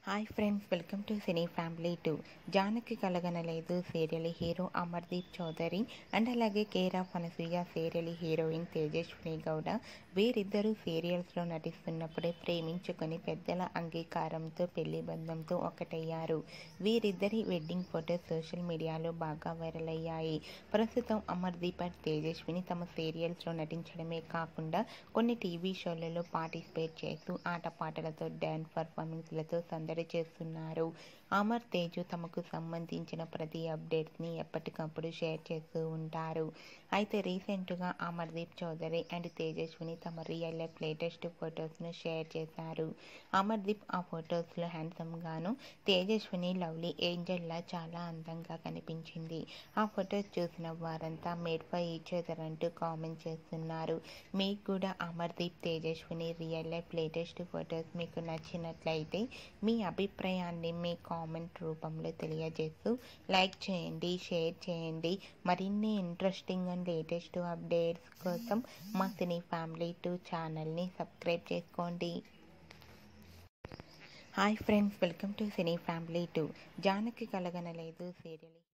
Hi friends, welcome to cine family 2. Janaki Kalaganaledu serial hero Amardeep Chowdary and అలాగే care of Anasuya serial heroine Tejaswini Gowda వీరిద్దరూ సీరియల్స్లో నటిస్తున్నప్పుడే ప్రేమించుకొని పెద్దల అంగీకారంతో పెళ్లి బంధంతో ఒకటయ్యారు. వీరిద్దరి వెడ్డింగ్ ఫొటోస్ సోషల్ మీడియాలో బాగా వైరల్ అయ్యాయి. ప్రస్తుతం అమర్దీప్ అండ్ తేజస్విని తమ సీరియల్స్లో నటించడమే కాకుండా కొన్ని టీవీ షోలలో పార్టిసిపేట్ చేస్తూ ఆటపాటలతో డ్యాన్స్ పర్ఫార్మెన్స్లతో సందడి చేస్తున్నారు. అమర్ తేజు తమకు సంబంధించిన ప్రతి అప్డేట్స్ని ఎప్పటికప్పుడు షేర్ చేస్తూ ఉంటారు. అయితే రీసెంట్గా అమర్దీప్ చౌదరి అండ్ తేజస్విని తమ రియల్ లైఫ్ లేటెస్ట్ ఫొటోస్ను షేర్ చేశారు. అమర్దీప్ ఆ ఫొటోస్లో హ్యాండ్సమ్గాను, తేజస్విని లవ్లీ ఏంజల్లా చాలా అందంగా కనిపించింది. ఆ ఫొటోస్ చూసిన వారంతా మేడ్ ఫర్ ఈచ్ అదర్ అంటూ కామెంట్ చేస్తున్నారు. మీకు కూడా Amardeep Tejaswini real life latest photos మీకు నచ్చినట్లయితే మీ అభిప్రాయాన్ని మీ కామెంట్ రూపంలో తెలియజేస్తూ లైక్ చేయండి, షేర్ చేయండి. మరిన్ని ఇంట్రెస్టింగ్ అండ్ లేటెస్ట్ అప్డేట్స్ కోసం మా సినీ ఫ్యామిలీ 2 ఛానల్ని సబ్స్క్రైబ్ చేసుకోండి. Hi friends, welcome to cine family 2. Janaki Kalaganaledu serial